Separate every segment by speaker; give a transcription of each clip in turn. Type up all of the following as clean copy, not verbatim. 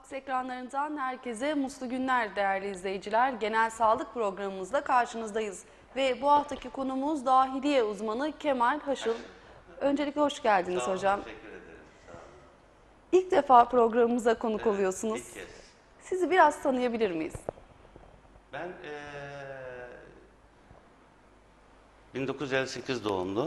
Speaker 1: Fox ekranlarından herkese mutlu günler değerli izleyiciler. Genel sağlık programımızda karşınızdayız. Ve bu haftaki konumuz dahiliye uzmanı Kemal Haşıl. Öncelikle hoş geldiniz hocam.
Speaker 2: Teşekkür ederim. Sağ olun.
Speaker 1: İlk defa programımıza konuk oluyorsunuz.
Speaker 2: İlk kez.
Speaker 1: Sizi biraz tanıyabilir miyiz?
Speaker 2: Ben 1958 doğumlu.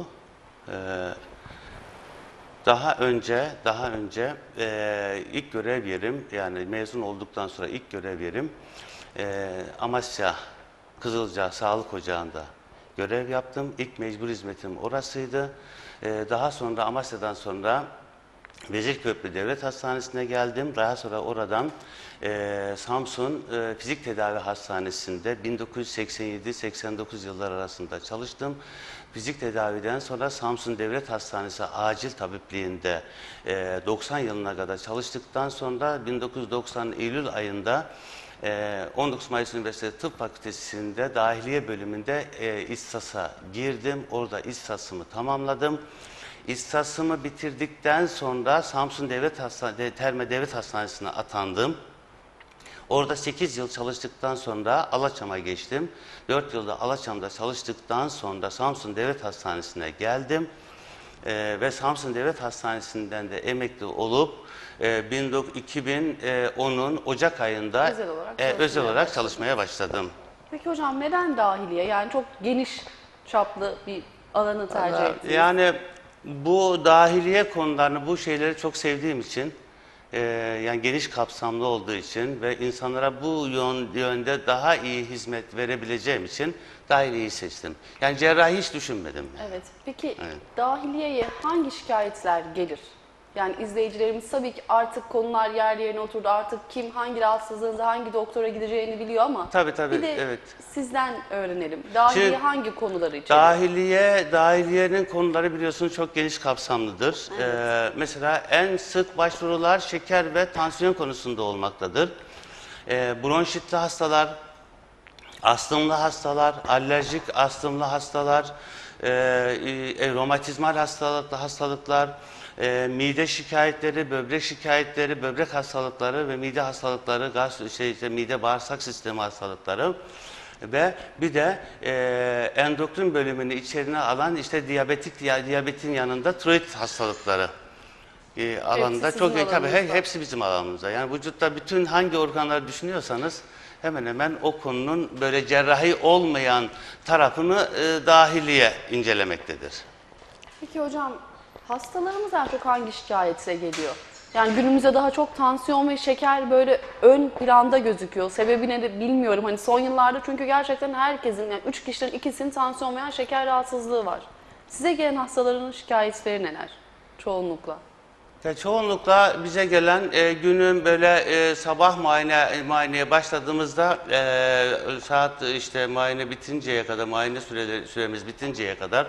Speaker 2: Daha önce ilk görev yerim, yani mezun olduktan sonra ilk görev yerim Amasya Kızılca Sağlık Ocağı'nda görev yaptım. İlk mecbur hizmetim orasıydı. Daha sonra Amasya'dan sonra Vezirköprü Devlet Hastanesi'ne geldim. Daha sonra oradan Samsun Fizik Tedavi Hastanesi'nde 1987-89 yıllar arasında çalıştım. Fizik tedaviden sonra Samsun Devlet Hastanesi Acil Tabipliğinde 90 yılına kadar çalıştıktan sonra 1990 Eylül ayında 19 Mayıs Üniversitesi Tıp Fakültesi'nde dahiliye bölümünde İSTAS'a girdim. Orada İSTAS'ımı tamamladım. İSTAS'ımı bitirdikten sonra Samsun Terme Devlet Hastanesi'ne atandım. Orada 8 yıl çalıştıktan sonra Alaçam'a geçtim. 4 yılda Alaçam'da çalıştıktan sonra Samsun Devlet Hastanesi'ne geldim. Ve Samsun Devlet Hastanesi'nden de emekli olup 2010'un Ocak ayında özel olarak çalışmaya başladım.
Speaker 1: Peki hocam neden dahiliye? Yani çok geniş çaplı bir alanı tercih ettiniz.
Speaker 2: Yani bu dahiliye konularını, bu şeyleri çok sevdiğim için, yani geniş kapsamlı olduğu için ve insanlara bu yönde daha iyi hizmet verebileceğim için dahiliyeyi seçtim. Yani cerrahi hiç düşünmedim.
Speaker 1: Evet. Peki dahiliyeye hangi şikayetler gelir? Yani izleyicilerimiz tabii ki artık konular yerli yerine oturdu. Artık kim hangi rahatsızlığında hangi doktora gideceğini biliyor ama
Speaker 2: Tabii,
Speaker 1: bir de
Speaker 2: evet.
Speaker 1: sizden öğrenelim. Dahiliye
Speaker 2: Şimdi,
Speaker 1: hangi konuları içeriyor?
Speaker 2: Dahiliyenin konuları biliyorsunuz çok geniş kapsamlıdır.
Speaker 1: Evet.
Speaker 2: Mesela en sık başvurular şeker ve tansiyon konusunda olmaktadır. Bronşitli hastalar, astımlı hastalar, alerjik astımlı hastalar, romatizmal hastalıklar, mide şikayetleri, böbrek şikayetleri, böbrek hastalıkları ve mide hastalıkları, mide bağırsak sistemi hastalıkları ve bir de endokrin bölümünü içerine alan diyabetin yanında tiroid hastalıkları alanında hepsi bizim alanımızda. Yani vücutta bütün hangi organları düşünüyorsanız hemen hemen o konunun böyle cerrahi olmayan tarafını dahiliye incelemektedir.
Speaker 1: Peki hocam hastalarımız en çok hangi şikayetle geliyor? Yani günümüzde daha çok tansiyon ve şeker böyle ön planda gözüküyor. Sebebini de bilmiyorum. Hani son yıllarda çünkü gerçekten herkesin, yani 3 kişiden ikisinin tansiyon veya şeker rahatsızlığı var. Size gelen hastaların şikayetleri neler çoğunlukla?
Speaker 2: Çoğunlukla bize gelen günün böyle sabah muayeneye başladığımızda saat muayene bitinceye kadar, süremiz bitinceye kadar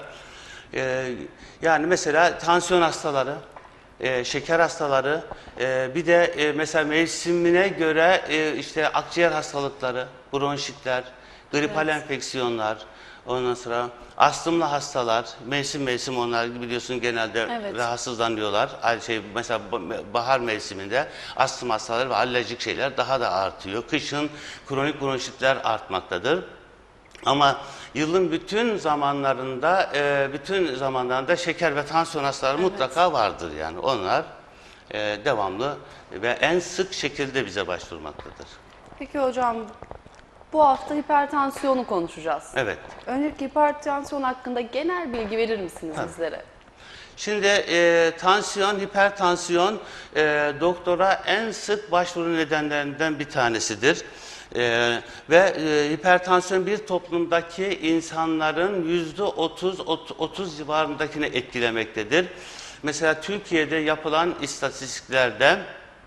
Speaker 2: yani mesela tansiyon hastaları, şeker hastaları, bir de mesela mevsimine göre akciğer hastalıkları, bronşitler, gripal enfeksiyonlar, ondan sonra astımlı hastalar, mevsim onlar biliyorsun genelde rahatsızlanıyorlar. Mesela bahar mevsiminde astım hastaları ve alerjik şeyler daha da artıyor. Kışın kronik bronşitler artmaktadır. Ama yılın bütün zamanlarında şeker ve tansiyon hastaları mutlaka vardır yani. Onlar devamlı ve en sık şekilde bize başvurmaktadır.
Speaker 1: Peki hocam bu hafta hipertansiyonu konuşacağız.
Speaker 2: Evet.
Speaker 1: Öncelikle hipertansiyon hakkında genel bilgi verir misiniz bizlere?
Speaker 2: Şimdi hipertansiyon doktora en sık başvuru nedenlerinden bir tanesidir. Ve hipertansiyon bir toplumdaki insanların %30 civarındakini etkilemektedir. Mesela Türkiye'de yapılan istatistiklerde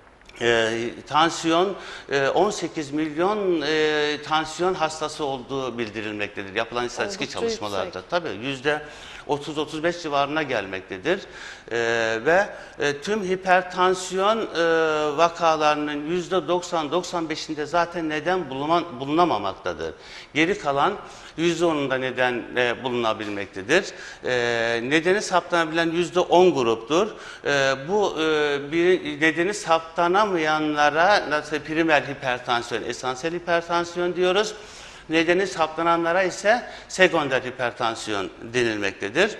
Speaker 2: tansiyon 18 milyon tansiyon hastası olduğu bildirilmektedir. Yapılan istatistik çalışmalarda. Tabii 30-35 civarına gelmektedir. Ve tüm hipertansiyon vakalarının %90-95'inde zaten neden bulunamamaktadır. Geri kalan %10'unda neden bulunabilmektedir. Nedeni saptanabilen %10 gruptur. Bu bir nedeni saptanamayanlara nasıl primer hipertansiyon, esansiyel hipertansiyon diyoruz. Nedeni saptananlara ise sekonder hipertansiyon denilmektedir.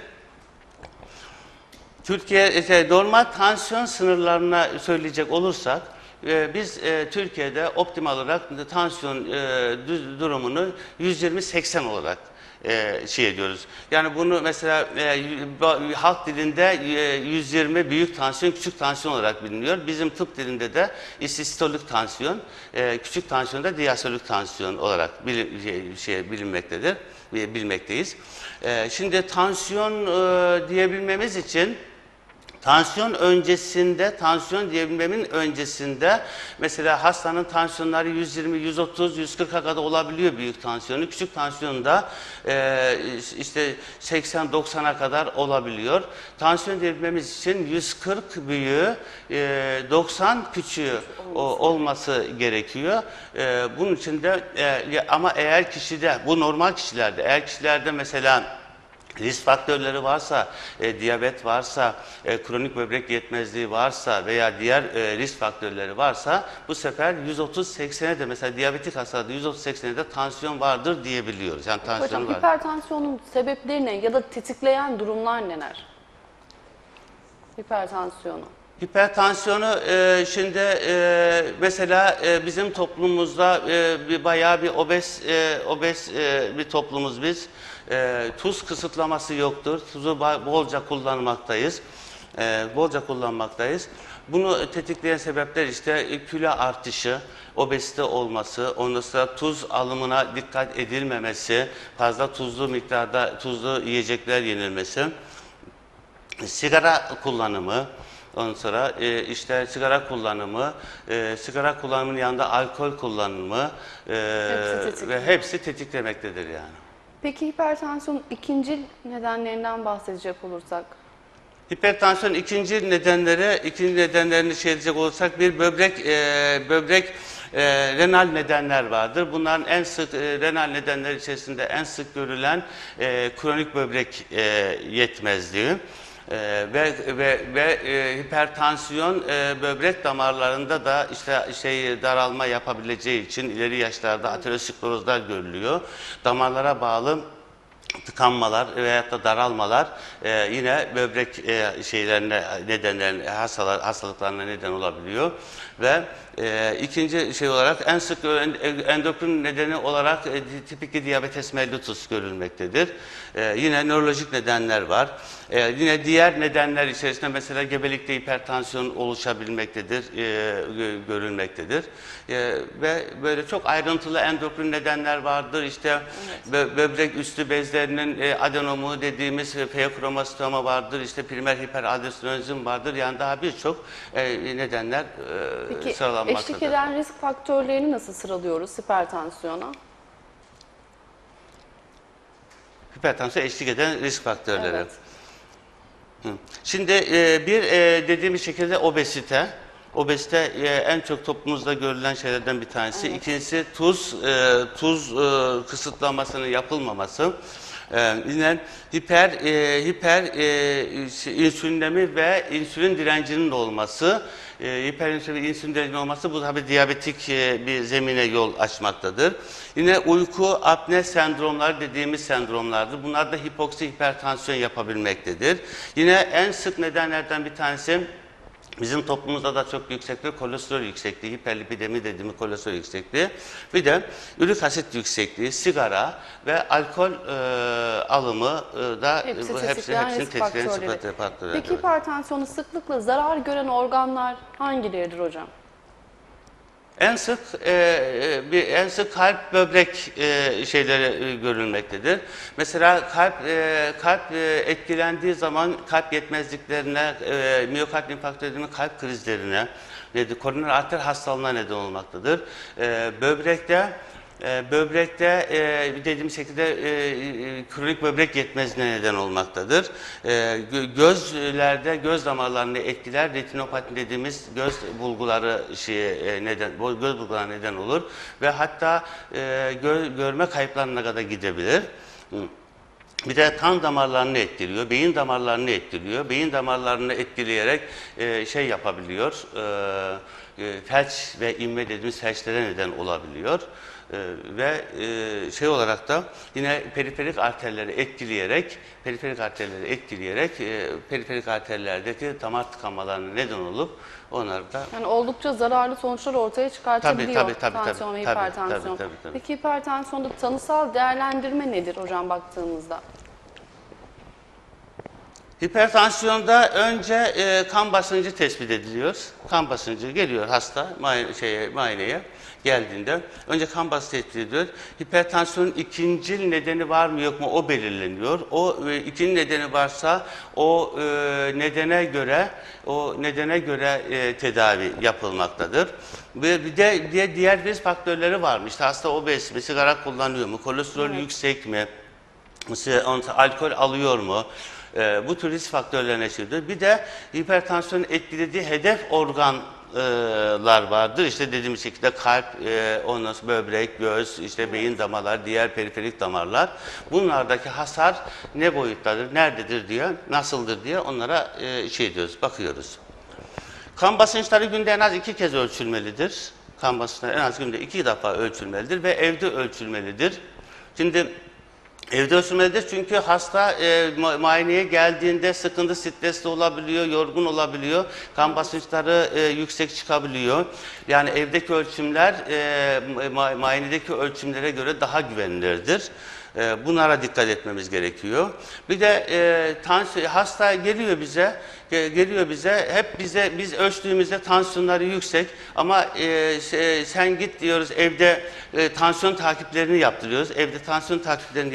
Speaker 2: Türkiye normal tansiyon sınırlarına söyleyecek olursak, biz Türkiye'de optimal olarak tansiyon durumunu 120-80 olarak ediyoruz. Yani bunu mesela halk dilinde 120 büyük tansiyon, küçük tansiyon olarak biliniyor. Bizim tıp dilinde de sistolik tansiyon, küçük tansiyon da diastolik tansiyon olarak bilinmektedir, bilmekteyiz. Şimdi tansiyon diyebilmemiz için tansiyon diyebilmemin öncesinde mesela hastanın tansiyonları 120, 130, 140'a kadar olabiliyor büyük tansiyonu. Küçük tansiyonda işte 80-90'a kadar olabiliyor. Tansiyon diyebilmemiz için 140 büyüğü, 90 küçüğü olması gerekiyor. Bunun için de ama eğer kişide, bu normal kişilerde, eğer kişilerde mesela risk faktörleri varsa, diyabet varsa, kronik böbrek yetmezliği varsa veya diğer risk faktörleri varsa bu sefer 130-80'e de mesela diyabetik hastada 130-80'e de tansiyon vardır diyebiliyoruz. Yani tansiyon
Speaker 1: Hocam
Speaker 2: var.
Speaker 1: hipertansiyonun sebepleri ne ya da tetikleyen durumlar neler? Hipertansiyonu.
Speaker 2: Hipertansiyonu şimdi mesela bizim toplumumuzda bayağı bir obez bir toplumuz biz. Tuz kısıtlaması yoktur. Tuzu bolca kullanmaktayız. Bunu tetikleyen sebepler işte kilo artışı, obezite olması, ondan sonra tuz alımına dikkat edilmemesi, fazla tuzlu yiyecekler yenilmesi, sigara kullanımı. Ondan sonra işte sigara kullanımının yanında alkol kullanımı ve hepsi tetiklemektedir yani.
Speaker 1: Peki hipertansiyonun ikinci nedenlerinden bahsedecek olursak?
Speaker 2: Hipertansiyon ikinci nedenlerini diyecek olursak bir böbrek renal nedenler vardır. Bunların en sık renal nedenler içerisinde en sık görülen kronik böbrek yetmezliği. Ve hipertansiyon böbrek damarlarında da işte daralma yapabileceği için ileri yaşlarda aterosklerozlar görülüyor. Damarlara bağlı tıkanmalar veyahut da daralmalar yine böbrek hastalıklarına neden olabiliyor ve ikinci olarak en sık endokrin nedeni olarak tipik diyabetes mellitus görülmektedir. Yine nörolojik nedenler var. Yine diğer nedenler içerisinde mesela gebelikte hipertansiyon oluşabilmektedir, görülmektedir. Ve böyle çok ayrıntılı endokrin nedenler vardır. İşte böbrek üstü bezlerinin adenomu dediğimiz feokromostoma vardır. İşte primer hiperaldosteronizm vardır. Yani daha birçok nedenler sıralanmaktadır.
Speaker 1: Peki eşlik eden risk faktörlerini nasıl sıralıyoruz hipertansiyona?
Speaker 2: Hipertansiyon eşlik eden risk faktörleri.
Speaker 1: Evet.
Speaker 2: Şimdi dediğimiz şekilde obezite. Obezite en çok toplumumuzda görülen şeylerden bir tanesi. Evet. İkincisi tuz kısıtlamasının yapılmaması. Yine hiper insülinemi ve insülin direncinin olması. Hiperinsülin ve insülin direncinin olması bu tabi diyabetik bir zemine yol açmaktadır. Yine uyku apne sendromları dediğimiz sendromlardır. Bunlar da hipoksi hipertansiyon yapabilmektedir. Yine en sık nedenlerden bir tanesi bizim toplumumuzda da çok yüksektir. Kolesterol yüksekliği, hiperlipidemi dediğimiz kolesterol yüksekliği. Bir de ürik asit yüksekliği, sigara ve alkol alımı da hepsinin tetikleyen faktörleri.
Speaker 1: Peki hipertansiyonu sıklıkla zarar gören organlar hangileridir hocam?
Speaker 2: En sık kalp böbrek şeyleri görülmektedir. Mesela kalp etkilendiği zaman kalp yetmezliklerine, miyokard infarktü dediğimiz kalp krizlerine, koroner arter hastalığına neden olmaktadır. Böbrekte Böbrekte dediğim şekilde kronik böbrek yetmezliğine neden olmaktadır. Gözlerde göz damarlarını etkiler. Retinopati dediğimiz göz bulguları göz bulgularına neden olur ve hatta görme kayıplarına kadar gidebilir. Bir de kan damarlarını etkiliyor, beyin damarlarını etkiliyor. Beyin damarlarını etkileyerek yapabiliyor, felç ve inme dediğimiz felçlere neden olabiliyor. Olarak da yine periferik arterleri etkileyerek periferik arterlerdeki damar tıkanmalarına neden olup onlar da
Speaker 1: Yani oldukça zararlı sonuçlar ortaya çıkartabiliyor
Speaker 2: tabii,
Speaker 1: tansiyon ve hipertansiyon.
Speaker 2: tabii.
Speaker 1: Peki hipertansiyonda tanısal değerlendirme nedir hocam baktığımızda?
Speaker 2: Hipertansiyonda önce kan basıncı tespit ediliyor. Kan basıncı geliyor hasta muayeneye geldiğinde. Önce kan basıncı tespit ediliyor. Hipertansiyonun ikincil nedeni var mı yok mu o belirleniyor. O ikinci nedeni varsa o nedene göre tedavi yapılmaktadır. Ve bir de diğer risk faktörleri var mı? İşte hasta obez mi, sigara kullanıyor mu, kolesterol yüksek mi, alkol alıyor mu? Bu tür risk faktörlerine eşittir. Bir de hipertansiyonun etkilediği hedef organlar vardır. İşte dediğimiz şekilde kalp, ondan sonra böbrek, göz, işte beyin damarları, diğer periferik damarlar. Bunlardaki hasar ne boyuttadır, nerededir diye, nasıldır diye onlara bakıyoruz. Kan basınçları günde en az 2 kez ölçülmelidir. Kan basınçları en az günde 2 defa ölçülmelidir ve evde ölçülmelidir. Şimdi evde ölçülmelidir çünkü hasta muayeneye geldiğinde sıkıntı, stresli olabiliyor, yorgun olabiliyor. Kan basınçları yüksek çıkabiliyor. Yani evdeki ölçümler muayenedeki ölçümlere göre daha güvenilirdir. Bunlara dikkat etmemiz gerekiyor. Bir de hasta geliyor bize, biz ölçtüğümüzde tansiyonları yüksek ama sen git diyoruz evde tansiyon takiplerini yaptırıyoruz. Evde tansiyon takiplerini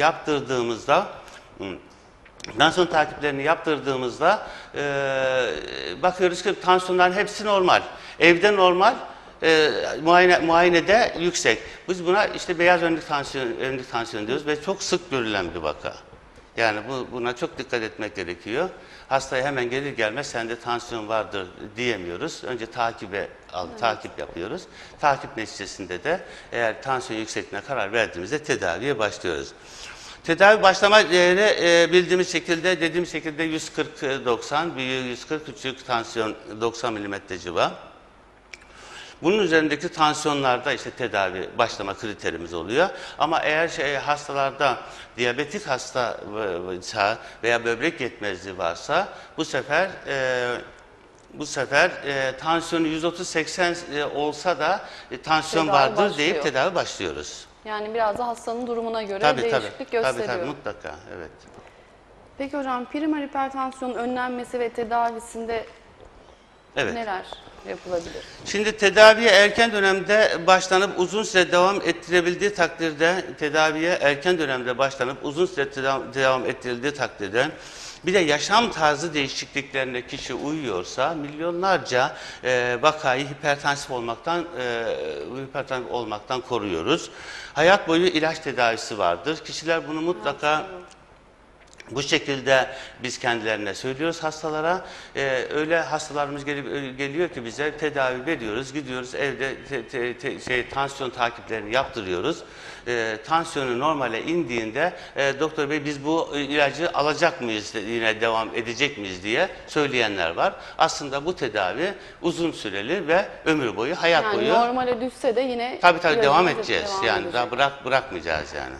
Speaker 2: yaptırdığımızda bakıyoruz ki tansiyonların hepsi normal. Evde normal. Muayenede yüksek. Biz buna işte beyaz önlük tansiyon diyoruz ve çok sık görülen bir vaka. Yani buna çok dikkat etmek gerekiyor. Hastaya hemen gelir gelmez sende tansiyon vardır diyemiyoruz. Önce takip yapıyoruz. Takip neticesinde de eğer tansiyon yüksekliğine karar verdiğimizde tedaviye başlıyoruz. Tedavi başlama değeri bildiğimiz şekilde, dediğim şekilde 140-90, büyüğü 140, küçük tansiyon 90 mm civa. Bunun üzerindeki tansiyonlarda işte tedavi başlama kriterimiz oluyor. Ama eğer hastalarda diyabetik hasta veya böbrek yetmezliği varsa bu sefer tansiyonu 130-80 olsa da tansiyon
Speaker 1: Tedavi
Speaker 2: vardır
Speaker 1: başlıyor.
Speaker 2: deyip tedavi başlıyoruz.
Speaker 1: Yani biraz da hastanın durumuna göre değişiklik gösteriyor.
Speaker 2: Tabii mutlaka, evet.
Speaker 1: Peki hocam primer hipertansiyonun önlenmesi ve tedavisinde neler yapılabilir?
Speaker 2: Şimdi tedaviye erken dönemde başlanıp uzun süre devam ettirebildiği takdirde bir de yaşam tarzı değişikliklerine kişi uyuyorsa milyonlarca vakayı hipertansif olmaktan koruyoruz. Hayat boyu ilaç tedavisi vardır. Kişiler bunu mutlaka bu şekilde biz kendilerine söylüyoruz hastalara. Öyle hastalarımız geliyor ki bize tedavi veriyoruz. Gidiyoruz evde tansiyon takiplerini yaptırıyoruz. Tansiyonu normale indiğinde doktor bey biz bu ilacı alacak mıyız, yine devam edecek miyiz diye söyleyenler var. Aslında bu tedavi uzun süreli ve ömür boyu, hayat boyu.
Speaker 1: Yani normale düşse de yine
Speaker 2: tabii devam edeceğiz. Daha bırakmayacağız yani.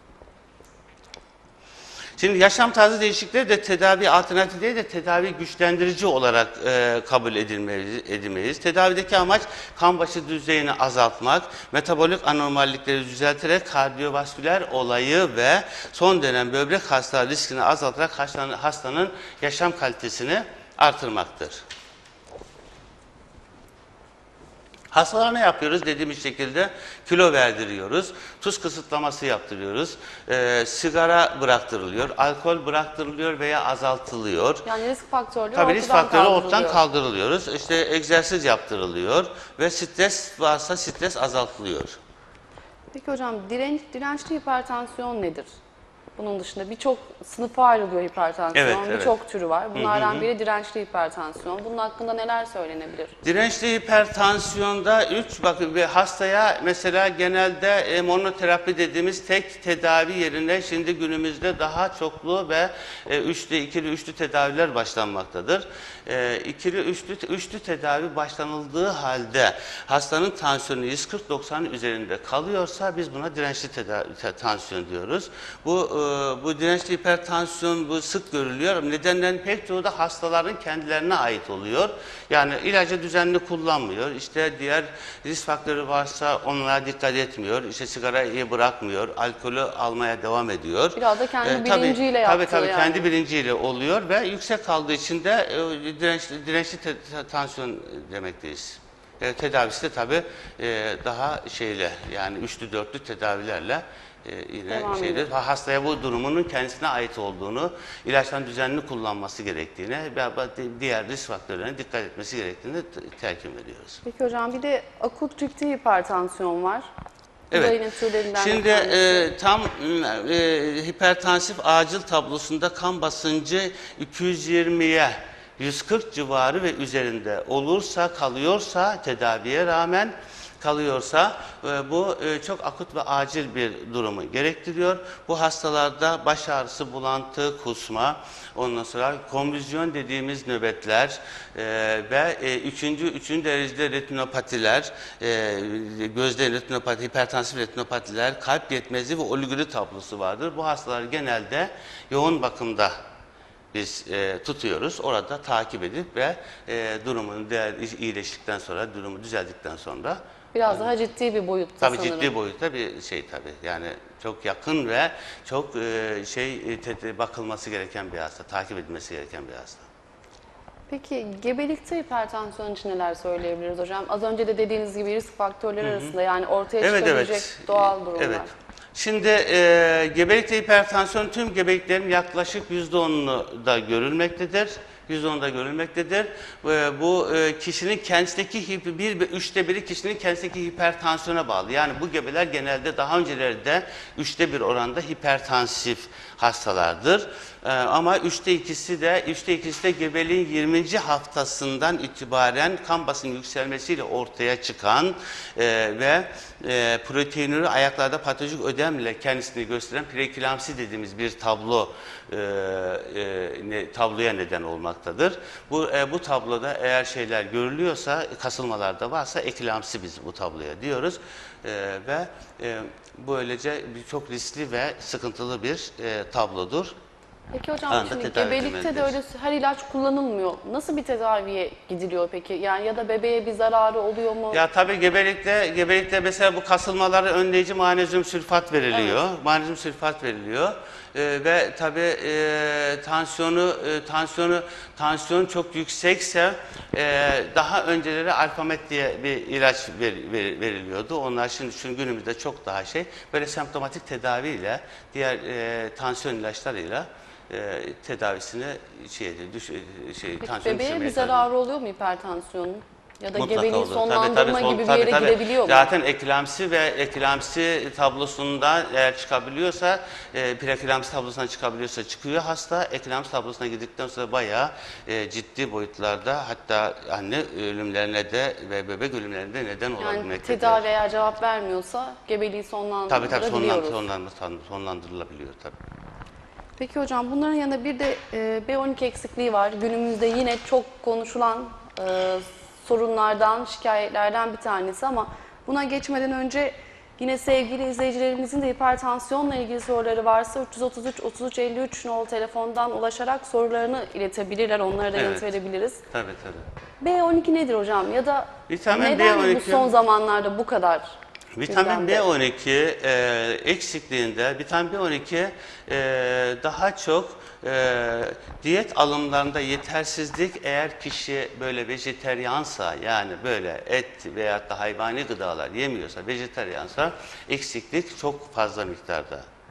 Speaker 2: Şimdi yaşam tarzı değişiklikleri de tedavi alternatifi değil de tedavi güçlendirici olarak kabul edilmeliyiz. Tedavideki amaç kan başı düzeyini azaltmak, metabolik anormallikleri düzelterek kardiyovasküler olayı ve son dönem böbrek hastalığı riskini azaltarak hastanın yaşam kalitesini artırmaktır. Hastalara ne yapıyoruz? Dediğimiz şekilde kilo verdiriyoruz, tuz kısıtlaması yaptırıyoruz, sigara bıraktırılıyor, alkol bıraktırılıyor veya azaltılıyor.
Speaker 1: Yani risk faktörleri
Speaker 2: ortadan kaldırılıyoruz. İşte egzersiz yaptırılıyor ve stres varsa stres azaltılıyor.
Speaker 1: Peki hocam dirençli hipertansiyon nedir? Bunun dışında birçok sınıfa ayrılıyor hipertansiyon,
Speaker 2: Evet, evet.
Speaker 1: birçok türü var. Bunlardan biri dirençli hipertansiyon. Bunun hakkında neler söylenebilir?
Speaker 2: Dirençli hipertansiyonda bakın bir hastaya mesela genelde monoterapi dediğimiz tek tedavi yerine şimdi günümüzde daha çoklu ve ikili üçlü tedaviler başlanmaktadır. İkili üçlü tedavi başlanıldığı halde hastanın tansiyonu 140-90'ın üzerinde kalıyorsa biz buna dirençli tansiyon diyoruz. Bu dirençli hipertansiyon bu sık görülüyor. Nedenlerin pek çoğu da hastaların kendilerine ait oluyor. Yani ilacı düzenli kullanmıyor. İşte diğer risk faktörü varsa onlara dikkat etmiyor. İşte sigarayı bırakmıyor. Alkolü almaya devam ediyor.
Speaker 1: Biraz da kendi bilinciyle yaptığı
Speaker 2: tabii,
Speaker 1: yani.
Speaker 2: kendi bilinciyle oluyor ve yüksek kaldığı için de dirençli tansiyon demekteyiz. Tedavisi de tabii daha yani üçlü dörtlü tedavilerle yine hastaya bu durumunun kendisine ait olduğunu, ilaçların düzenli kullanması gerektiğini ve diğer risk faktörlerine dikkat etmesi gerektiğini telkin veriyoruz.
Speaker 1: Peki hocam bir de akut ciddi hipertansiyon var. Bu da
Speaker 2: Evet.
Speaker 1: yine türlerinden bir
Speaker 2: Şimdi
Speaker 1: tanesi.
Speaker 2: tam hipertansif acil tablosunda kan basıncı 220'ye 140 civarı ve üzerinde kalıyorsa tedaviye rağmen kalıyorsa bu çok akut ve acil bir durumu gerektiriyor. Bu hastalarda baş ağrısı, bulantı, kusma, ondan sonra konvüzyon dediğimiz nöbetler ve üçüncü derecede retinopatiler, gözde retinopati, hipertansif retinopatiler, kalp yetmezliği ve oliguri tablosu vardır. Bu hastalar genelde yoğun bakımda biz tutuyoruz. Orada takip edip ve durumun iyileştikten sonra, durumu düzeldikten sonra
Speaker 1: Biraz daha ciddi bir boyutta
Speaker 2: tabii
Speaker 1: sanırım.
Speaker 2: ciddi boyutta bir tabii. Yani çok yakın ve çok bakılması gereken bir hasta, takip edilmesi gereken bir hasta.
Speaker 1: Peki gebelikte hipertansiyon için neler söyleyebiliriz hocam? Az önce de dediğiniz gibi risk faktörleri arasında yani ortaya çıkabilecek doğal durumlar.
Speaker 2: Evet. Şimdi gebelikte hipertansiyon tüm gebeliklerin yaklaşık %10'unu da görülmektedir. %10'da görülmektedir. Bu kişinin kendisindeki üçte biri kişinin kendisindeki hipertansiyona bağlı. Yani bu gebeler genelde daha öncelerde 1/3 oranda hipertansif hastalardır. Ama 2/3'ü de gebeliğin 20. haftasından itibaren kan basıncı yükselmesiyle ortaya çıkan ve proteinürü ayaklarda patolojik ödemle kendisini gösteren preeklamsi dediğimiz bir tabloya neden olmaktadır. Bu tabloda eğer şeyler görülüyorsa, kasılmalar da varsa eklamsi biz bu tabloya diyoruz. Ve böylece çok riskli ve sıkıntılı bir tablodur.
Speaker 1: Peki hocam şimdi gebelikte de öyle her ilaç kullanılmıyor. Nasıl bir tedaviye gidiliyor peki? Yani ya da bebeğe bir zararı oluyor mu?
Speaker 2: Ya tabii gebelikte mesela bu kasılmaları önleyici magnezyum sülfat veriliyor. Evet. Magnezyum sülfat veriliyor. Ve tabii tansiyon çok yüksekse daha önceleri Alfamet diye bir ilaç veriliyordu. Onlar şimdi günümüzde çok daha böyle semptomatik tedaviyle diğer tansiyon ilaçlarıyla tedavisini tansiyon
Speaker 1: bebeğe bir zararı oluyor mu hipertansiyonun? Ya da
Speaker 2: mutlaka
Speaker 1: gebeliği
Speaker 2: olur.
Speaker 1: sonlandırma gibi bir yere gidebiliyor mu?
Speaker 2: Zaten eklamsi tablosunda eğer çıkabiliyorsa, preeklamsi tablosuna çıkabiliyorsa çıkıyor hasta. Eklamsi tablosuna girdikten sonra bayağı ciddi boyutlarda hatta anne ölümlerine de ve bebek ölümlerine de neden olabilmektedir.
Speaker 1: Yani tedavi eğer cevap vermiyorsa gebeliği sonlandırılabiliyoruz.
Speaker 2: Sonlandırılabiliyor tabii.
Speaker 1: Peki hocam bunların yanında bir de B12 eksikliği var. Günümüzde yine çok konuşulan sorunlardan, şikayetlerden bir tanesi ama buna geçmeden önce yine sevgili izleyicilerimizin de hipertansiyonla ilgili soruları varsa 333 33 53 nolu telefondan ulaşarak sorularını iletebilirler. Onlara da yanıt verebiliriz.
Speaker 2: Tabii.
Speaker 1: B12 nedir hocam? Ya da
Speaker 2: Vitamin
Speaker 1: neden
Speaker 2: B12,
Speaker 1: bu son zamanlarda bu kadar?
Speaker 2: Vitamin B12 eksikliğinde vitamin B12 daha çok diyet alımlarında yetersizlik eğer kişi böyle vejeteryansa yani böyle et veyahut da hayvani gıdalar yemiyorsa vejeteryansa eksiklik çok fazla miktarda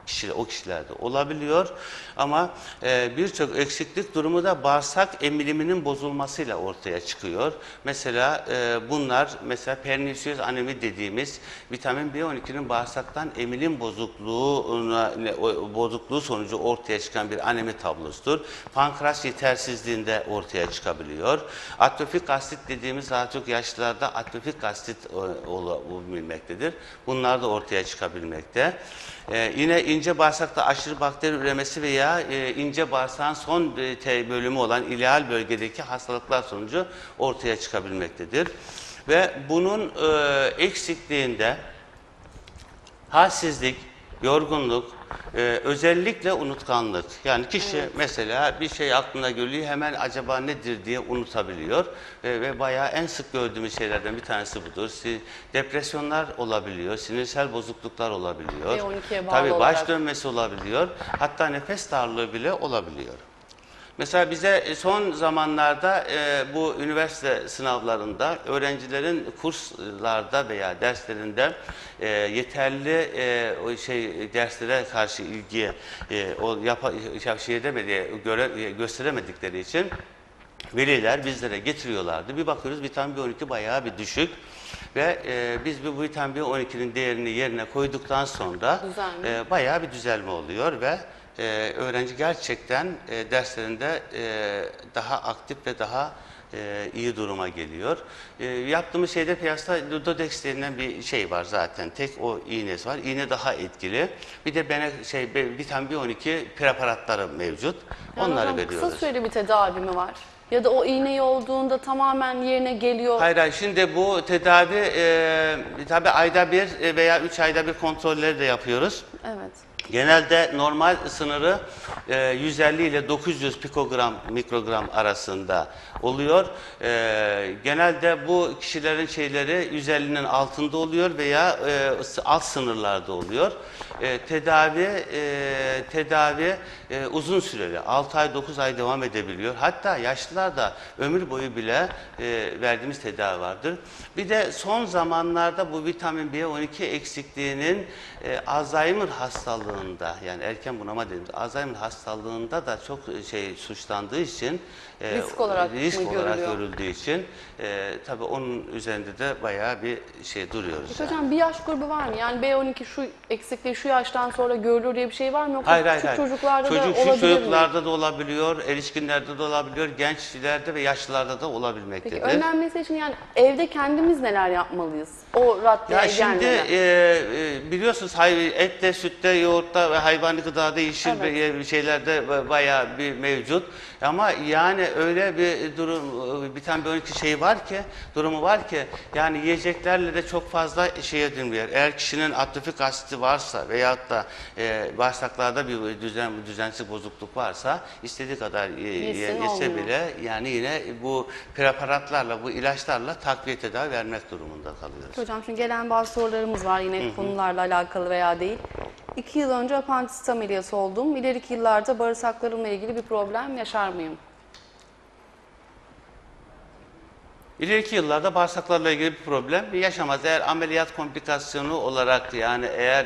Speaker 2: o kişilerde olabiliyor. Ama birçok eksiklik durumu da bağırsak emiliminin bozulmasıyla ortaya çıkıyor. Mesela bunlar, mesela pernisiöz anemi dediğimiz vitamin B12'nin bağırsaktan emilim bozukluğu sonucu ortaya çıkan bir anemi tablosudur. Pankreas yetersizliğinde ortaya çıkabiliyor. Atrofik gastrit dediğimiz daha çok yaşlılarda atrofik gastrit olabilmektedir. Bunlar da ortaya çıkabilmekte. Yine ince bağırsakta aşırı bakteri üremesi veya ince bağırsağın son bölümü olan ileal bölgedeki hastalıklar sonucu ortaya çıkabilmektedir. Ve bunun eksikliğinde halsizlik, yorgunluk, özellikle unutkanlık. Yani kişi mesela bir şey aklına geliyor, hemen acaba nedir diye unutabiliyor. Ve bayağı en sık gördüğümüz şeylerden bir tanesi budur. Depresyonlar olabiliyor, sinirsel bozukluklar olabiliyor.
Speaker 1: B12'ye bağlı
Speaker 2: Tabii baş
Speaker 1: olarak.
Speaker 2: dönmesi olabiliyor. Hatta nefes darlığı bile olabiliyor. Mesela bize son zamanlarda bu üniversite sınavlarında öğrencilerin kurslarda veya derslerinde yeterli derslere karşı ilgiye gösteremedikleri için veliler bizlere getiriyorlardı. Bir bakıyoruz vitamin B12 bayağı bir düşük ve biz bu vitamin B12'nin değerini yerine koyduktan sonra bayağı bir düzelme oluyor ve öğrenci gerçekten derslerinde daha aktif ve daha iyi duruma geliyor. Yaptığımız şeyde piyasada Ludodex denilen bir şey var zaten. Tek o iğnesi var. İğne daha etkili. Bir de vitamin B12 preparatları mevcut.
Speaker 1: Yani
Speaker 2: onları
Speaker 1: hocam,
Speaker 2: veriyoruz.
Speaker 1: kısa süreli bir tedavi mi var? Ya da o iğneyi olduğunda tamamen yerine geliyor.
Speaker 2: Hayır, şimdi bu tedavi tabii ayda bir veya 3 ayda bir kontrolleri de yapıyoruz.
Speaker 1: Evet.
Speaker 2: Genelde normal sınırı 150 ile 900 mikrogram arasında oluyor. Genelde bu kişilerin şeyleri 150'nin altında oluyor veya alt sınırlarda oluyor. Tedavi uzun süreli, 6 ay 9 ay devam edebiliyor. Hatta yaşlılarda ömür boyu bile verdiğimiz tedavi vardır. Bir de son zamanlarda bu vitamin B12 eksikliğinin Alzheimer hastalığında, yani erken bunama dediğimiz Alzheimer hastalığında da çok suçlandığı için,
Speaker 1: risk olarak
Speaker 2: görüldüğü için tabii onun üzerinde de bayağı bir duruyoruz.
Speaker 1: Peki hocam, bir yaş grubu var mı? Yani B12 şu eksikliği şu yaştan sonra görülür diye bir şey var mı? Yoksa
Speaker 2: Hayır.
Speaker 1: çocuklarda da olabilir mi?
Speaker 2: Çocuklarda da olabiliyor, erişkinlerde de olabiliyor, gençlerde ve yaşlılarda da olabilmektedir.
Speaker 1: Peki önlenmesi için yani evde kendimiz neler yapmalıyız? O raddeye gelmeden.
Speaker 2: Şimdi biliyorsunuz ette, sütte, yoğurtta ve hayvani gıdada yeşil şeylerde bayağı bir mevcut. Ama yani öyle bir durum, bir tane böyle durumu var ki yani yiyeceklerle de çok fazla edilmiyor. Eğer kişinin atrofik asiti varsa veyahut da bağırsaklarda bir düzensiz bozukluk varsa istediği kadar yese bile yani yine bu preparatlarla, bu ilaçlarla takviye tedavi vermek durumunda kalıyoruz.
Speaker 1: Hocam, şimdi gelen bazı sorularımız var yine konularla alakalı veya değil. 2 yıl önce apandisit ameliyatı oldum. İleriki yıllarda bağırsaklarımla ilgili bir problem yaşar mıyım?
Speaker 2: İleriki yıllarda bağırsaklarla ilgili bir problem yaşamaz. Eğer ameliyat komplikasyonu olarak, yani eğer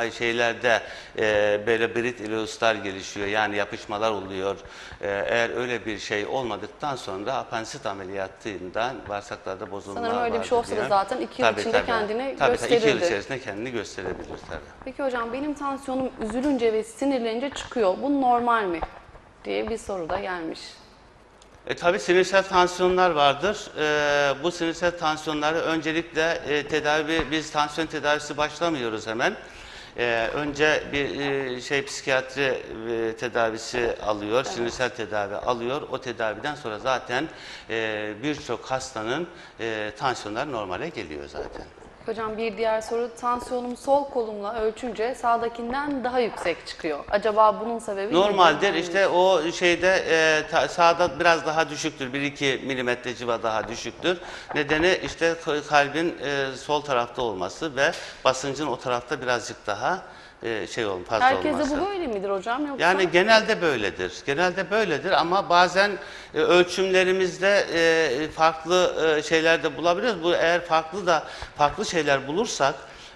Speaker 2: böyle brit ileuslar gelişiyor, yani yapışmalar oluyor. Eğer öyle bir şey olmadıktan sonra apandisit ameliyatından bağırsaklarda bozulmalar vardır.
Speaker 1: Sanırım öyle bir şey olsa da zaten 2 yıl içinde kendini gösterirdi.
Speaker 2: 2 yıl içerisinde kendini gösterebilir tabii.
Speaker 1: Peki hocam, benim tansiyonum üzülünce ve sinirlenince çıkıyor. Bu normal mi? Diye bir soru da gelmiş.
Speaker 2: Tabii sinirsel tansiyonlar vardır. Bu sinirsel tansiyonları öncelikle biz tansiyon tedavisi başlamıyoruz hemen. Önce bir psikiyatri tedavisi alıyor, evet. Sinirsel tedavi alıyor. O tedaviden sonra zaten birçok hastanın tansiyonları normale geliyor zaten.
Speaker 1: Hocam, bir diğer soru, tansiyonum sol kolumla ölçünce sağdakinden daha yüksek çıkıyor. Acaba bunun sebebi
Speaker 2: normaldir. İşte o sağda biraz daha düşüktür. 1-2 milimetre civa daha düşüktür. Nedeni işte kalbin sol tarafta olması ve basıncın o tarafta birazcık daha fazla olması.
Speaker 1: Herkeste bu böyle midir hocam? Yoksa...
Speaker 2: Yani genelde böyledir. Genelde böyledir ama bazen ölçümlerimizde farklı şeyler de bulabiliyoruz. Bu eğer farklı şeyler bulursak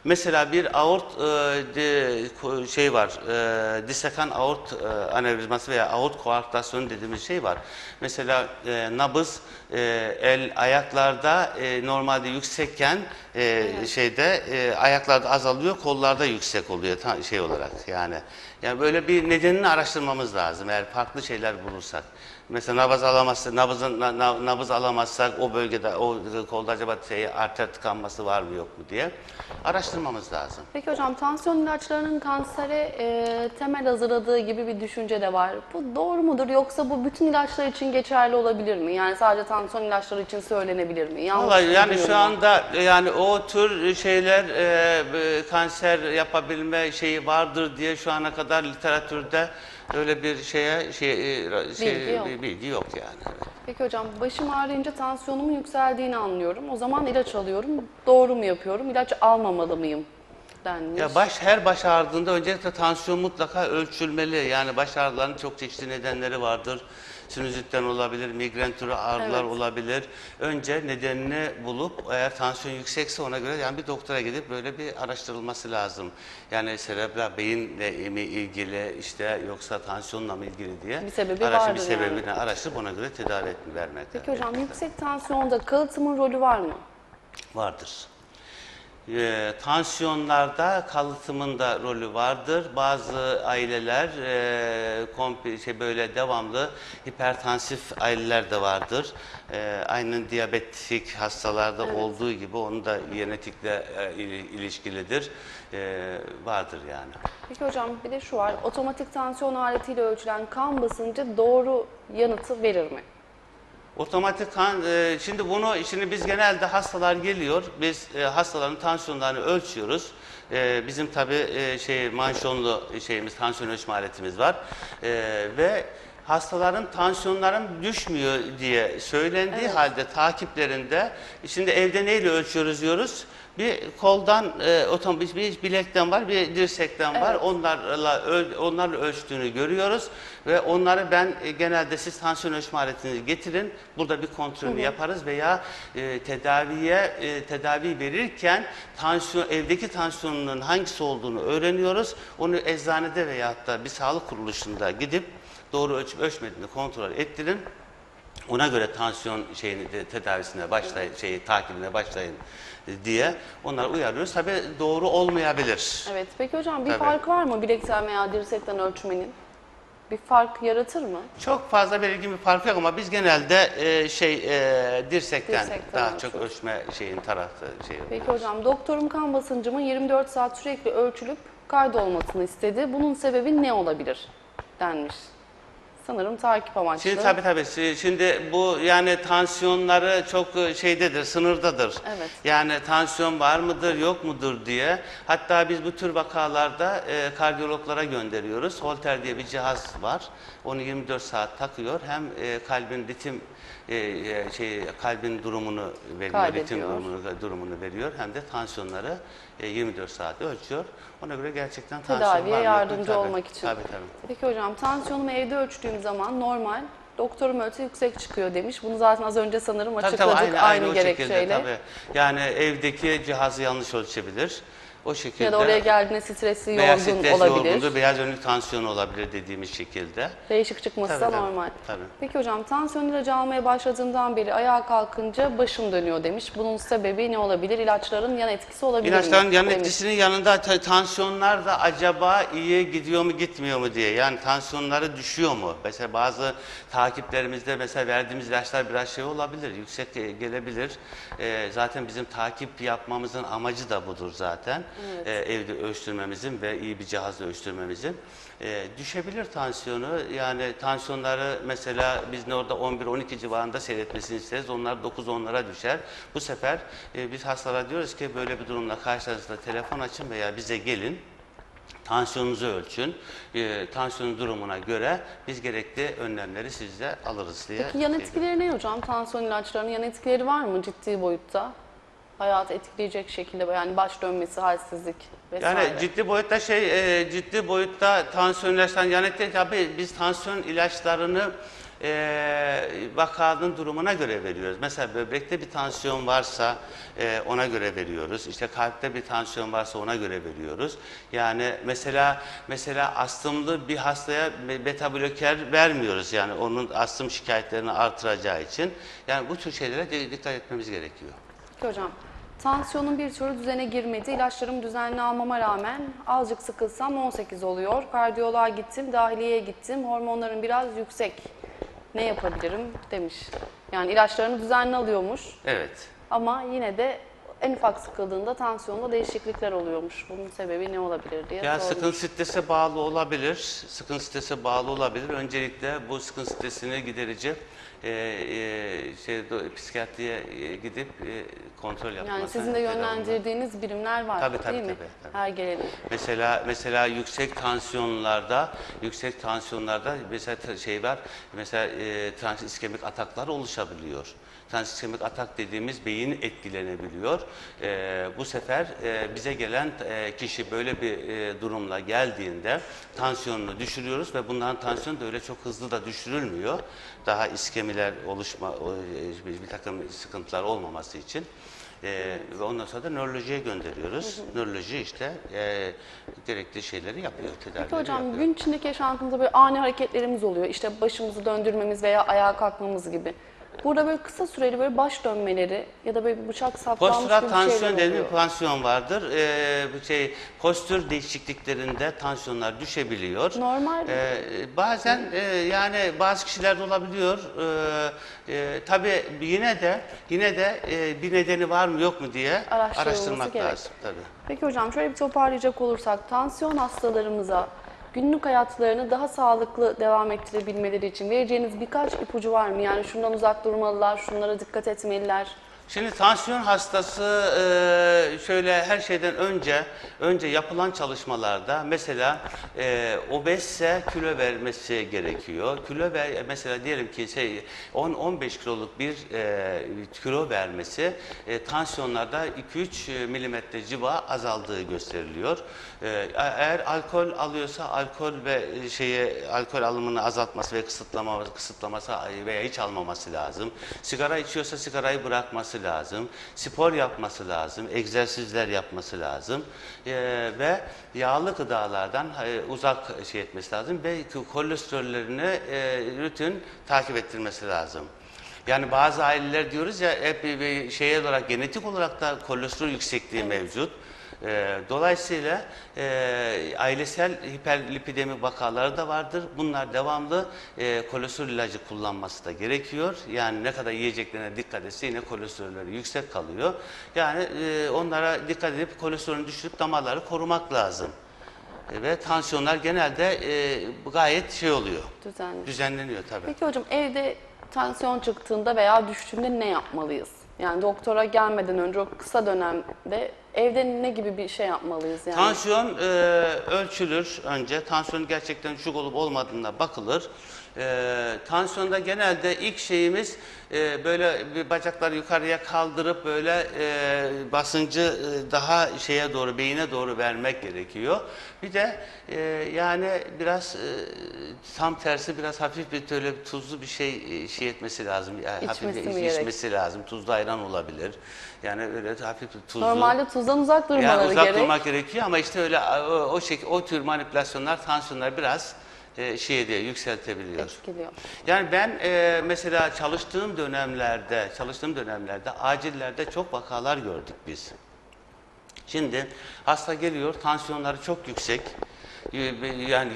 Speaker 2: Mesela bir aort şey var, disekan aort anevrizması veya aort koarktasyonu dediğimiz şey var. Mesela nabız el ayaklarda normalde yüksekken şeyde ayaklarda azalıyor, kollarda yüksek oluyor şey olarak yani. Yani böyle bir nedenini araştırmamız lazım eğer farklı şeyler bulursak. Mesela nabız alamazsak o bölgede, o kolda acaba arter tıkanması var mı yok mu diye araştırmamız lazım.
Speaker 1: Peki hocam, tansiyon ilaçlarının kansere temel hazırladığı gibi bir düşünce de var. Bu doğru mudur, yoksa bu bütün ilaçlar için geçerli olabilir mi? Yani sadece tansiyon ilaçları için söylenebilir mi? Yanlış
Speaker 2: Vallahi yani
Speaker 1: biliyorum
Speaker 2: şu
Speaker 1: ben.
Speaker 2: anda yani o tür şeyler kanser yapabilme şeyi vardır diye şu ana kadar literatürde öyle bir bilgi yok yani. Evet.
Speaker 1: Peki hocam, başım ağrıyınca tansiyonumun yükseldiğini anlıyorum. O zaman ilaç alıyorum. Doğru mu yapıyorum? İlaç almamalı mıyım denmiş.
Speaker 2: Ya her baş ağrıdığında öncelikle tansiyon mutlaka ölçülmeli. Yani baş ağrılarının çok çeşitli nedenleri vardır. Sinüzitten olabilir, migren türü ağrılar olabilir. Önce nedenini bulup eğer tansiyon yüksekse ona göre yani bir doktora gidip böyle bir araştırılması lazım. Yani serebral beyinle mi ilgili işte yoksa tansiyonla mı ilgili diye
Speaker 1: Bir sebebi vardır
Speaker 2: bir sebebini
Speaker 1: yani.
Speaker 2: araştırıp ona göre tedavi vermek.
Speaker 1: Peki hocam, yüksek tansiyonda kalıtımın rolü var mı?
Speaker 2: Vardır. Tansiyonlarda kalıtımın da rolü vardır. Bazı aileler böyle devamlı hipertansif aileler de vardır. Aynen diyabetik hastalarda olduğu gibi onun da genetikle ilişkilidir. Vardır yani.
Speaker 1: Peki hocam, bir de şu var. Otomatik tansiyon aletiyle ölçülen kan basıncı doğru yanıtı verir mi?
Speaker 2: Otomatik kan, şimdi biz genelde hastalar geliyor, biz hastaların tansiyonlarını ölçüyoruz. Bizim tabii manşonlu tansiyon ölçme aletimiz var. Ve hastaların tansiyonların düşmüyor diye söylendiği halde takiplerinde, şimdi evde neyle ölçüyoruz diyoruz? Bir koldan, bir bilekten var, bir dirsekten var. Onlarla ölçtüğünü görüyoruz ve onları genelde siz tansiyon ölçme aletinizi getirin. Burada bir kontrolünü yaparız veya tedavi verirken evdeki tansiyonun hangisi olduğunu öğreniyoruz. Onu eczanede veyahut da bir sağlık kuruluşunda gidip doğru ölçüp ölçmediğini kontrol ettirin. Ona göre tansiyon tedavisine başlayın, takibine başlayın diye onları uyarıyoruz. Tabii doğru olmayabilir.
Speaker 1: Evet. Peki hocam, bir
Speaker 2: Tabii.
Speaker 1: fark var mı bilekten veya dirsekten ölçmenin? Bir fark yaratır mı?
Speaker 2: Çok fazla belirgin bir fark yok ama biz genelde dirsekten daha
Speaker 1: ölçüyoruz.
Speaker 2: çok ölçme tarafı
Speaker 1: Peki hocam, doktorum kan basıncımın 24 saat sürekli ölçülüp kaydolmasını istedi. Bunun sebebi ne olabilir denmiş. Sanırım takip amaçlı.
Speaker 2: Şimdi tabii. Şimdi bu yani tansiyonları çok sınırdadır.
Speaker 1: Evet.
Speaker 2: Yani tansiyon var mıdır, yok mudur diye. Hatta biz bu tür vakalarda kardiyologlara gönderiyoruz. Holter diye bir cihaz var. Onu 24 saat takıyor. Hem kalbin ritim kalbin durumunu veriyor, ritim durumunu veriyor. Hem de tansiyonları 24 saat ölçüyor. Ona göre gerçekten tansiyon var mı?
Speaker 1: Tedaviye yardımcı olmak için.
Speaker 2: Tabii.
Speaker 1: Peki hocam, tansiyonumu evde ölçtüğüm zaman normal, doktorum ölçü yüksek çıkıyor demiş. Bunu zaten az önce sanırım açıkladık aynı
Speaker 2: o
Speaker 1: gerekçeyle.
Speaker 2: şekilde, tabii. Yani evdeki cihazı yanlış ölçebilir. O şekilde.
Speaker 1: Ya da oraya geldiğinde stresli,
Speaker 2: veya
Speaker 1: yorgun
Speaker 2: stresli,
Speaker 1: olabilir.
Speaker 2: yorgundur, beyaz önlük tansiyonu olabilir dediğimiz şekilde.
Speaker 1: Değişik çıkması da
Speaker 2: Tabii.
Speaker 1: normal.
Speaker 2: Tabii.
Speaker 1: Peki hocam, tansiyon ilacı almaya başladığımdan beri ayağa kalkınca başım dönüyor demiş. Bunun sebebi ne olabilir? İlaçların yan etkisi olabilir mi?
Speaker 2: İlaçların yan
Speaker 1: demiş.
Speaker 2: etkisinin yanında tansiyonlar da acaba iyi gidiyor mu gitmiyor mu diye. Yani tansiyonları düşüyor mu? Mesela bazı takiplerimizde mesela verdiğimiz ilaçlar biraz olabilir, yüksek gelebilir. Zaten bizim takip yapmamızın amacı da budur zaten.
Speaker 1: Evet.
Speaker 2: Evde ölçtürmemizin ve iyi bir cihazla ölçtürmemizin. Düşebilir tansiyonu. Yani tansiyonları mesela biz orada 11-12 civarında seyretmesini isteriz. Onlar 9-10'lara düşer. Bu sefer biz hastalara diyoruz ki böyle bir durumla karşınızda telefon açın veya bize gelin. Tansiyonunuzu ölçün. Tansiyonun durumuna göre biz gerekli önlemleri sizde alırız diye.
Speaker 1: Peki yan etkileri ne hocam? Tansiyon ilaçlarının yan etkileri var mı ciddi boyutta? Hayatı etkileyecek şekilde, yani baş dönmesi, halsizlik vesaire.
Speaker 2: Yani ciddi boyutta tansiyon ilaçlarının yan etkileri, tabii biz tansiyon ilaçlarını vakanın durumuna göre veriyoruz. Mesela böbrekte bir tansiyon varsa ona göre veriyoruz. İşte kalpte bir tansiyon varsa ona göre veriyoruz. Yani mesela astımlı bir hastaya beta bloker vermiyoruz. Yani onun astım şikayetlerini artıracağı için. Yani bu tür şeylere dikkat etmemiz gerekiyor.
Speaker 1: Peki hocam, tansiyonun bir türlü düzene girmedi. İlaçlarımı düzenli almama rağmen azıcık sıkılsam 18 oluyor. Kardiyoloğa gittim, dahiliyeye gittim. Hormonlarım biraz yüksek. Ne yapabilirim demiş. Yani ilaçlarını düzenli alıyormuş.
Speaker 2: Evet.
Speaker 1: Ama yine de en ufak sıkıldığında tansiyonda değişiklikler oluyormuş. Bunun sebebi ne olabilir diye
Speaker 2: Ya
Speaker 1: sormuş.
Speaker 2: sıkıntı strese bağlı olabilir. Sıkıntı strese bağlı olabilir. Öncelikle bu sıkıntı stresini giderici psikiyatriye gidip kontrol yapması.
Speaker 1: Yani sizin de yönlendirdiğiniz birimler var
Speaker 2: Tabii,
Speaker 1: değil mi?
Speaker 2: tabii.
Speaker 1: Her gelenin.
Speaker 2: Mesela yüksek tansiyonlarda mesela şey var. Mesela transiskemik ataklar oluşabiliyor. Transiskemik atak dediğimiz beyin etkilenebiliyor. Bu sefer bize gelen kişi böyle bir durumla geldiğinde tansiyonunu düşürüyoruz ve bunların tansiyonu da öyle çok hızlı da düşürülmüyor. Daha iskemiler bir takım sıkıntılar olmaması için. Ve ondan sonra da nörolojiye gönderiyoruz. Nöroloji işte gerekli şeyleri yapıyor, tedavileri
Speaker 1: Peki hocam,
Speaker 2: yapıyor.
Speaker 1: gün içindeki yaşantımızda böyle ani hareketlerimiz oluyor. İşte başımızı döndürmemiz veya ayağa kalkmamız gibi. Burada böyle kısa süreli böyle baş dönmeleri ya da böyle bir bıçak saplanmış
Speaker 2: Postüral
Speaker 1: gibi bir
Speaker 2: tansiyon
Speaker 1: şeyler
Speaker 2: dediğimiz
Speaker 1: oluyor.
Speaker 2: bir tansiyon vardır. Postür değişikliklerinde tansiyonlar düşebiliyor.
Speaker 1: Normal
Speaker 2: Bazen yani bazı kişilerde olabiliyor. Tabii yine de bir nedeni var mı yok mu diye araştırmak
Speaker 1: gerek.
Speaker 2: lazım. Tabii.
Speaker 1: Peki hocam, şöyle bir toparlayacak olursak, tansiyon hastalarımıza günlük hayatlarını daha sağlıklı devam ettirebilmeleri için vereceğiniz birkaç ipucu var mı? Yani şundan uzak durmalılar, şunlara dikkat etmeliler.
Speaker 2: Şimdi tansiyon hastası şöyle her şeyden önce yapılan çalışmalarda mesela obezse kilo vermesi gerekiyor. Mesela diyelim ki 10-15 kiloluk bir kilo vermesi tansiyonlarda 2-3 milimetre civa azaldığı gösteriliyor. Eğer alkol alıyorsa alkol alımını azaltması ve kısıtlaması veya hiç almaması lazım. Sigara içiyorsa sigarayı bırakması lazım. Spor yapması lazım. Egzersizler yapması lazım. Ve yağlı gıdalardan uzak etmesi lazım ve kolesterollerini rutin takip ettirmesi lazım. Yani bazı aileler diyoruz ya hep bir olarak genetik olarak da kolesterol yüksekliği mevcut. Dolayısıyla ailesel hiperlipidemi vakaları da vardır. Bunlar devamlı kolesterol ilacı kullanması da gerekiyor. Yani ne kadar yiyeceklerine dikkat etse yine kolesterolleri yüksek kalıyor. Yani onlara dikkat edip kolesterolünü düşürüp damarları korumak lazım. Ve tansiyonlar genelde gayet oluyor. Düzenleniyor tabii.
Speaker 1: Peki hocam, evde tansiyon çıktığında veya düştüğünde ne yapmalıyız? Yani doktora gelmeden önce o kısa dönemde evde ne gibi bir şey yapmalıyız yani?
Speaker 2: Tansiyon ölçülür önce. Tansiyonun gerçekten düşük olup olmadığına bakılır. Tansiyonda genelde ilk şeyimiz böyle bir bacakları yukarıya kaldırıp böyle basıncı daha beyine doğru vermek gerekiyor. Bir de yani biraz tam tersi biraz hafif bir böyle tuzlu bir şey etmesi lazım. Yani hafif içmesi lazım. Tuzlu ayran olabilir. Yani öyle hafif tuzlu.
Speaker 1: Normalde tuzdan uzak durmaları
Speaker 2: yani uzak
Speaker 1: gerek.
Speaker 2: durmak gerekiyor ama işte öyle o tür manipülasyonlar tansiyonları biraz yükseltebiliyor.
Speaker 1: Etkiliyor.
Speaker 2: Yani ben mesela çalıştığım dönemlerde acillerde çok vakalar gördük biz. Şimdi hasta geliyor, tansiyonları çok yüksek. Yani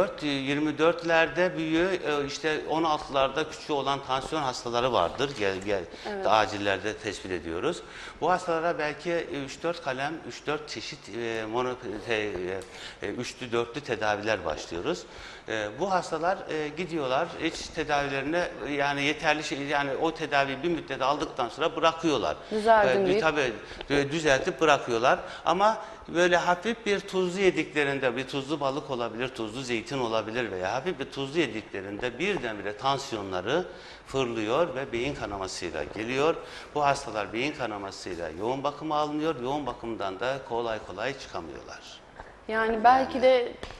Speaker 2: 24'lerde büyüyor, işte 16'larda küçüğü olan tansiyon hastaları vardır. Evet. Acillerde tespit ediyoruz. Bu hastalara belki 3-4 kalem, 3-4 çeşit üçlü dörtlü tedaviler başlıyoruz. Bu hastalar gidiyorlar hiç tedavilerine yani yeterli yani o tedaviyi bir müddet aldıktan sonra bırakıyorlar. Tabii düzeltip bırakıyorlar ama böyle hafif bir tuzlu yediklerinde, bir tuzlu balık olabilir, tuzlu zeytin olabilir veya hafif bir tuzlu yediklerinde birdenbire tansiyonları fırlıyor ve beyin kanamasıyla geliyor. Bu hastalar beyin kanamasıyla yoğun bakıma alınıyor. Yoğun bakımdan da kolay kolay çıkamıyorlar.
Speaker 1: Yani belki de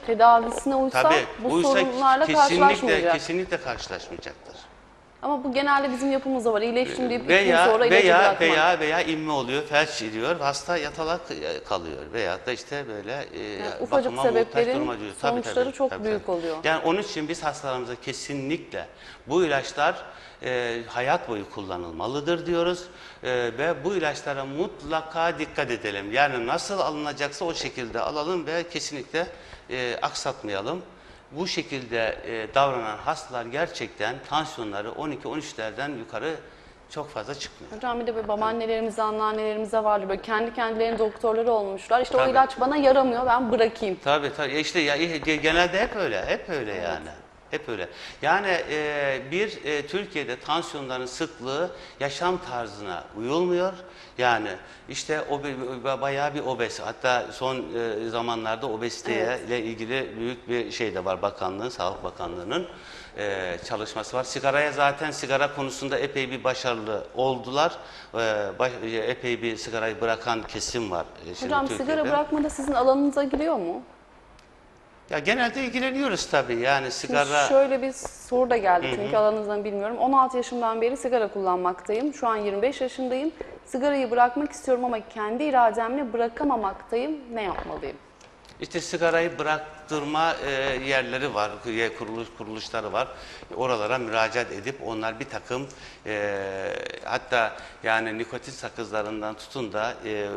Speaker 1: tedavisine uysa
Speaker 2: Tabii
Speaker 1: bu
Speaker 2: uysa
Speaker 1: sorunlarla
Speaker 2: kesinlikle,
Speaker 1: karşılaşmayacak.
Speaker 2: kesinlikle karşılaşmayacaktır.
Speaker 1: Ama bu genelde bizim yapımızda var. İyileştim deyip 2 gün sonra ilacı bırakmak.
Speaker 2: veya inme oluyor, felç ediyor, hasta yatalak kalıyor veya da işte böyle
Speaker 1: ufacık
Speaker 2: bakıma muhtaç
Speaker 1: sebeplerin
Speaker 2: duruma düşüyor.
Speaker 1: sonuçları çok büyük
Speaker 2: tabii.
Speaker 1: oluyor.
Speaker 2: Yani onun için biz hastalarımıza kesinlikle bu ilaçlar hayat boyu kullanılmalıdır diyoruz ve bu ilaçlara mutlaka dikkat edelim. Yani nasıl alınacaksa o şekilde alalım ve kesinlikle aksatmayalım. Bu şekilde davranan hastalar gerçekten tansiyonları 12-13'lerden yukarı çok fazla çıkmıyor.
Speaker 1: Hocam bir de böyle babaannelerimize, anneannelerimize vardı. Böyle kendi kendilerinin doktorları olmuşlar. İşte o
Speaker 2: Tabii.
Speaker 1: ilaç bana yaramıyor, ben bırakayım.
Speaker 2: Tabii işte ya, genelde hep öyle yani. Hep öyle. Yani Türkiye'de tansiyonların sıklığı yaşam tarzına uyulmuyor. Yani işte bayağı bir obez. Hatta son zamanlarda obeziteye ile ilgili büyük bir şey de var bakanlığın, Sağlık Bakanlığı'nın çalışması var. Sigara konusunda epey bir başarılı oldular. Epey bir sigarayı bırakan kesim var.
Speaker 1: Hocam sigara bırakmada sizin alanınıza giriyor mu?
Speaker 2: Ya genelde ilgileniyoruz tabii yani sigara.
Speaker 1: Şimdi şöyle bir soru da geldi çünkü alanınızdan bilmiyorum. 16 yaşımdan beri sigara kullanmaktayım. Şu an 25 yaşındayım. Sigarayı bırakmak istiyorum ama kendi irademle bırakamamaktayım. Ne yapmalıyım?
Speaker 2: İşte sigarayı bıraktırma yerleri var, kuruluşları var. Oralara müracaat edip onlar bir takım hatta yani nikotin sakızlarından tutun da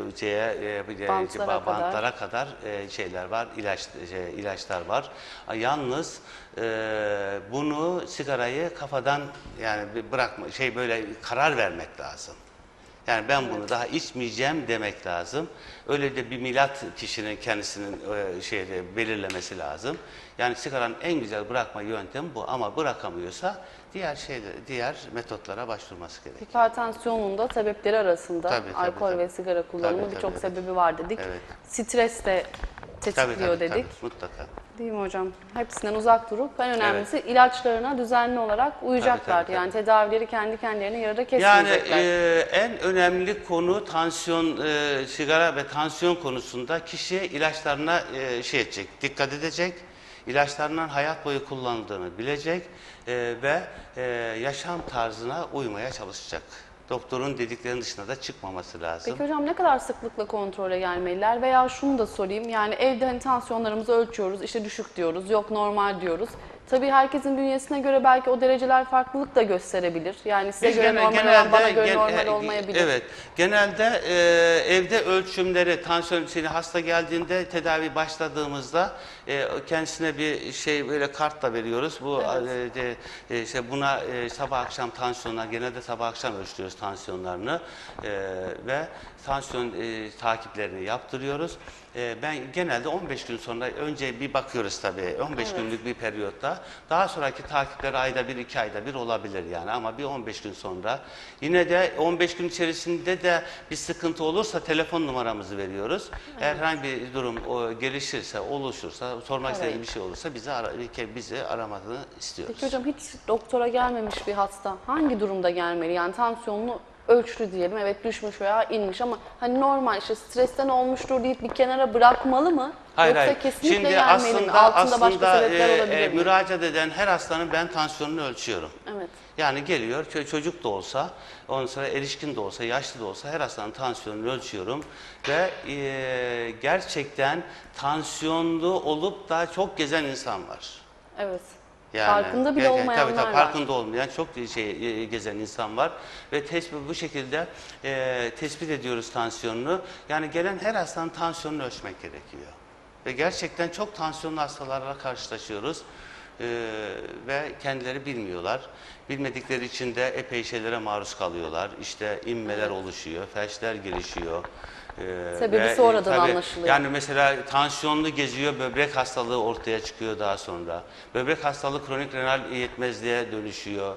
Speaker 2: bantlara kadar şeyler var, ilaçlar var. Yalnız bunu sigarayı kafadan yani bırakma böyle karar vermek lazım. Yani ben bunu daha içmeyeceğim demek lazım. Öyle de bir milat kişinin kendisinin belirlemesi lazım. Yani sigaranın en güzel bırakma yöntemi bu ama bırakamıyorsa diğer metotlara başvurması gerekiyor.
Speaker 1: Hipertansiyonun da sebepleri arasında alkol ve sigara kullanımı birçok sebebi var dedik.
Speaker 2: Evet.
Speaker 1: Stres de tetikliyor dedik.
Speaker 2: Tabii, mutlaka.
Speaker 1: Değil mi hocam? Hepsinden uzak durup en önemlisi ilaçlarına düzenli olarak uyacaklar.
Speaker 2: Tabii.
Speaker 1: Yani tedavileri kendi kendilerine yarıda
Speaker 2: Yani
Speaker 1: kesmeyecekler.
Speaker 2: en önemli konu sigara ve tansiyon konusunda kişi ilaçlarına dikkat edecek, ilaçlarının hayat boyu kullanıldığını bilecek ve yaşam tarzına uymaya çalışacak. Doktorun dediklerinin dışına da çıkmaması lazım.
Speaker 1: Peki hocam ne kadar sıklıkla kontrole gelmeliler? Veya şunu da sorayım, yani evde hani tansiyonlarımızı ölçüyoruz, işte düşük diyoruz, yok normal diyoruz. Tabii herkesin bünyesine göre belki o dereceler farklılık da gösterebilir. Yani size göre normal olan bana göre normal olmayabilir.
Speaker 2: Evet, genelde evde ölçümleri, tansiyon hasta geldiğinde tedavi başladığımızda kendisine bir böyle kart da veriyoruz. Bu buna sabah akşam tansiyonlar, genelde sabah akşam ölçüyoruz tansiyonlarını ve tansiyon takiplerini yaptırıyoruz. Ben genelde 15 gün sonra önce bir bakıyoruz tabii 15 günlük bir periyotta. Daha sonraki takipler ayda bir, 2 ayda bir olabilir yani ama bir 15 gün sonra. Yine de 15 gün içerisinde de bir sıkıntı olursa telefon numaramızı veriyoruz. Eğer herhangi bir durum gelişirse, oluşursa, sormak istediği bir şey olursa bizi aramasını istiyoruz.
Speaker 1: Peki hocam hiç doktora gelmemiş bir hasta hangi durumda gelmeli? Yani tansiyonunu ölçtü diyelim, evet düşmüş veya inmiş ama hani normal işte stresten olmuştur deyip bir kenara bırakmalı mı? Yoksa kesinlikle
Speaker 2: Şimdi
Speaker 1: gelmeli mi? Altında başka sebepler olabilir mi?
Speaker 2: Müracaat eden her hastanın ben tansiyonunu ölçüyorum.
Speaker 1: Evet.
Speaker 2: Yani geliyor çocuk da olsa, ondan sonra erişkin de olsa, yaşlı da olsa her hastanın tansiyonunu ölçüyorum ve gerçekten tansiyonlu olup da çok gezen insan var.
Speaker 1: Evet.
Speaker 2: Yani,
Speaker 1: farkında bile olmayanlar
Speaker 2: tabii,
Speaker 1: var.
Speaker 2: farkında olmayan çok gezen insan var ve bu şekilde tespit ediyoruz tansiyonunu. Yani gelen her hastanın tansiyonunu ölçmek gerekiyor. Ve gerçekten çok tansiyonlu hastalarla karşılaşıyoruz ve kendileri bilmiyorlar. Bilmedikleri için de epey şeylere maruz kalıyorlar. İşte inmeler oluşuyor, felçler gelişiyor.
Speaker 1: Sebebi sonradan anlaşılıyor.
Speaker 2: Yani mesela tansiyonlu geziyor, böbrek hastalığı ortaya çıkıyor daha sonra. Böbrek hastalığı kronik renal yetmezliğe dönüşüyor.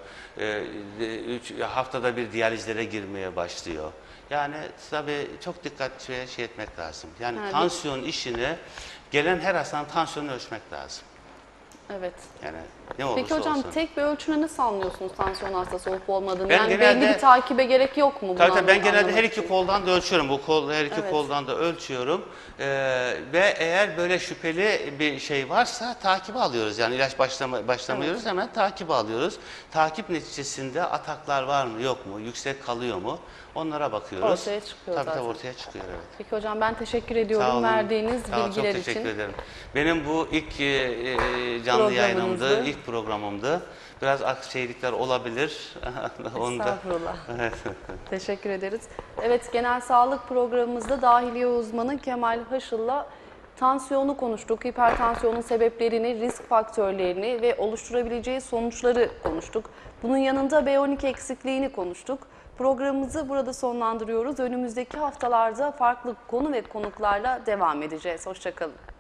Speaker 2: Haftada bir diyalizlere girmeye başlıyor. Yani tabii çok dikkatli etmek lazım. Yani tansiyon işini gelen her hastanın tansiyonunu ölçmek lazım.
Speaker 1: Evet.
Speaker 2: Yani ne olursa
Speaker 1: Peki hocam
Speaker 2: olsun.
Speaker 1: tek bir ölçüme nasıl anlıyorsunuz tansiyon hastası olup olmadığını?
Speaker 2: Ben
Speaker 1: Yani
Speaker 2: genelde-
Speaker 1: belli bir takibe gerek yok mu?
Speaker 2: Tabii
Speaker 1: bunu
Speaker 2: tabii ben genelde
Speaker 1: anlamak
Speaker 2: her iki
Speaker 1: için?
Speaker 2: koldan da ölçüyorum. Bu kol her iki
Speaker 1: Evet.
Speaker 2: koldan da ölçüyorum. Ve eğer böyle şüpheli bir şey varsa takibi alıyoruz. Yani ilaç başlamıyoruz, hemen takibi alıyoruz. Takip neticesinde ataklar var mı yok mu? Yüksek kalıyor mu? Onlara bakıyoruz.
Speaker 1: Ortaya çıkıyor
Speaker 2: Tabii
Speaker 1: zaten.
Speaker 2: tabii ortaya çıkıyor, evet.
Speaker 1: Peki hocam ben teşekkür
Speaker 2: Sağ
Speaker 1: ediyorum
Speaker 2: olun.
Speaker 1: verdiğiniz
Speaker 2: Sağ olun,
Speaker 1: bilgiler
Speaker 2: çok teşekkür
Speaker 1: için.
Speaker 2: ederim. Benim bu ilk canlı yayınımdı,
Speaker 1: Programınızdı.
Speaker 2: ilk programımdı. Biraz aksilikler olabilir. Onu da.
Speaker 1: Estağfurullah.
Speaker 2: Evet.
Speaker 1: Teşekkür ederiz. Evet, genel sağlık programımızda dahiliye uzmanı Kemal Haşıl'la tansiyonu konuştuk. Hipertansiyonun sebeplerini, risk faktörlerini ve oluşturabileceği sonuçları konuştuk. Bunun yanında B12 eksikliğini konuştuk. Programımızı burada sonlandırıyoruz. Önümüzdeki haftalarda farklı konu ve konuklarla devam edeceğiz. Hoşça kalın.